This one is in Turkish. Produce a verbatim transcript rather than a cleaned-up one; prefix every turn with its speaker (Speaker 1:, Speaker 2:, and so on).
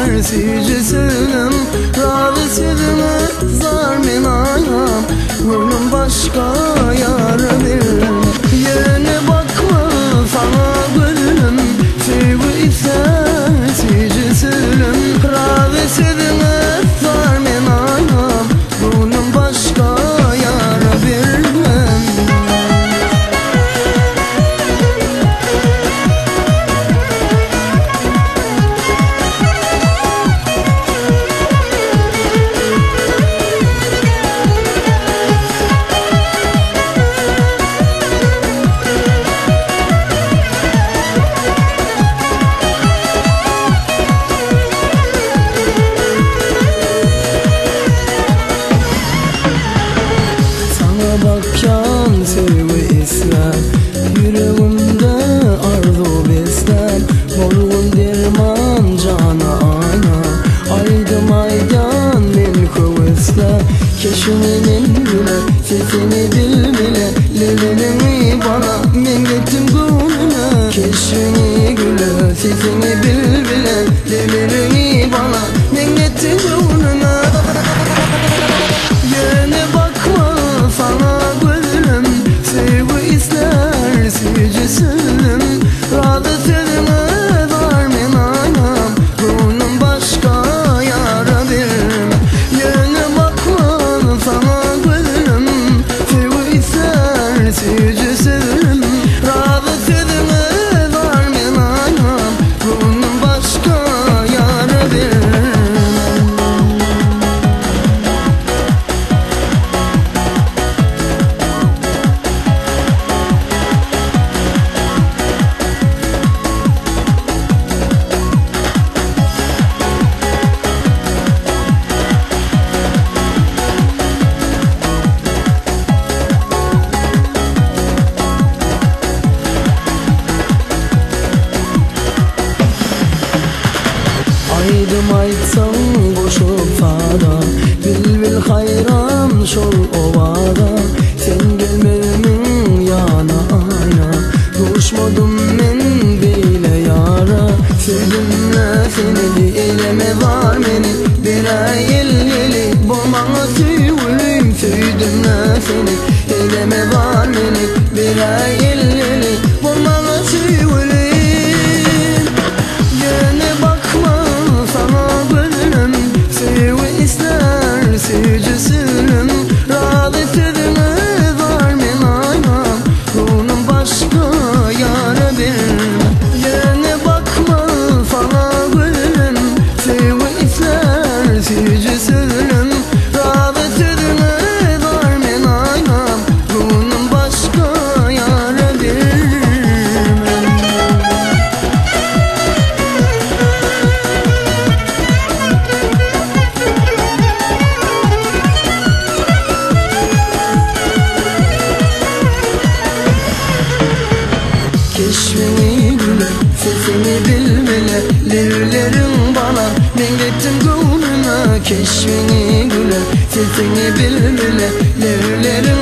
Speaker 1: sicilsizim Radisizime zar min ayam Gönlüm başka yara bir Yerine bakma sana gönlüm Sevgi ister sicilsizim Radisizime zar min ayam Gönlüm başka yara bir Bakyan sevgi ister Yüreğimde arzu besler Morgun derman cana ayna Aydım aydan men kuvvetler Keşfinin güle sesini bil bile Lelinin bana men gittim gönlüne Keşfini güle sesini bil bile Lelinin bana men gittim gönlüne Yerine bakma sana gönlüm Sevgi ister sicilsizim Radisizime zar min ayam Gönlüm başka yara bir Yerine bakma sana gönlüm Sevgi ister sicilsizim Radisizime zar min ayam Gönlüm başka yara bir Aydım aytsam boşup fada Bülbül hayran şol ovada Sen gelmemin yana ayna Duruşmadım men beyle yara Sevdimle seni eyleme var meni Bir ay elli bolmana süyülüm Sevdimle seni eyleme var meni Bir ay elli bolmana süyülüm Yerine bakma sana gönlüm Sevgi ister sicilsizim Radisizime zar min ayam Gönlüm başka yara bir Yerine bakma sana gönlüm Sevgi ister sicilsizim Radisizime zar min ayam Gönlüm başka yara bir Keşfini güle, sesini bilmele Levlerin bana, ben gittim gönlüne Keşfini güle, sesini bilmele Levlerin